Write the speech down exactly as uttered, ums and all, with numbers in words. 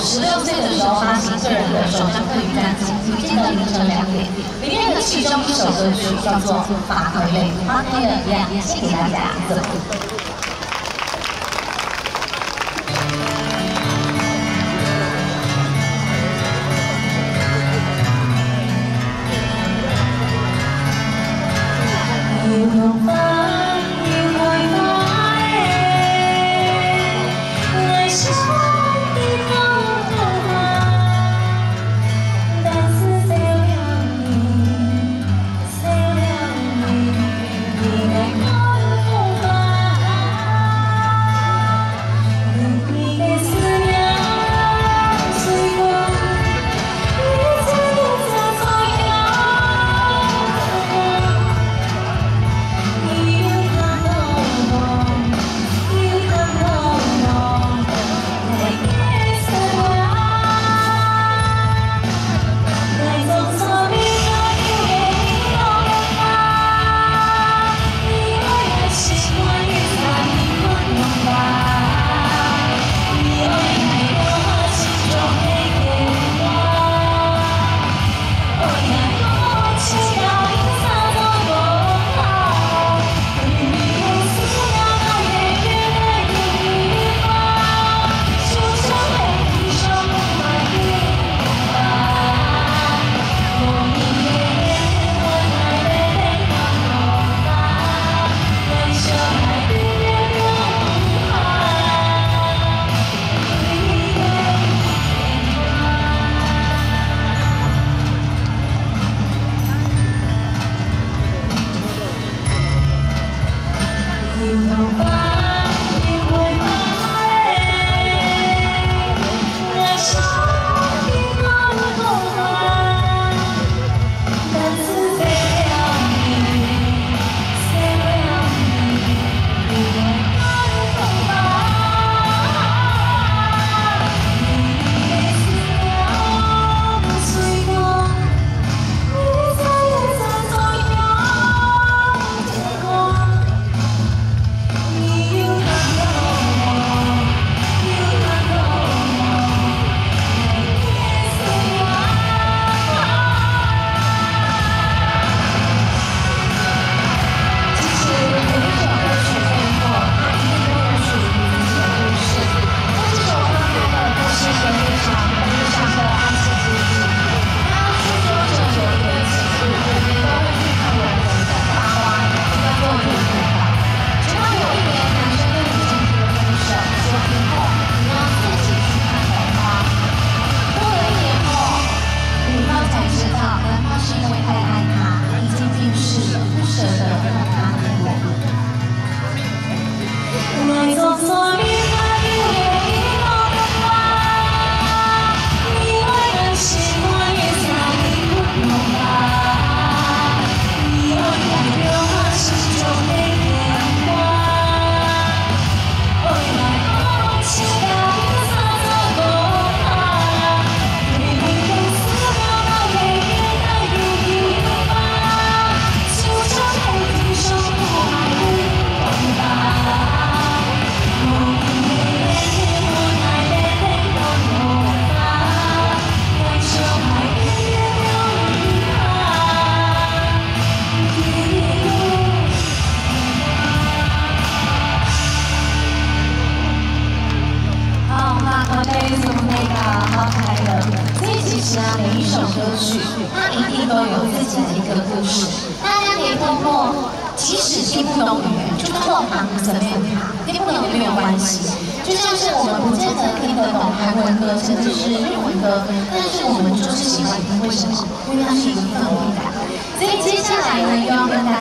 十六岁的时候发行个人的首张客语专辑《不见的凌晨两点》，里面的其中一首歌曲叫做《法傀儡》，法傀儡一样，献给大家。 每一首歌曲，它一定都有自己的一个故事。大家可以透过，即使听不懂语言，就透旁怎么样它，听不懂也没有关系。就像是我们不见得听得懂韩文歌，甚至是日文歌，但是我们就是喜欢听，为什么？因为它是一个氛围感。所以接下来呢，又要跟大家。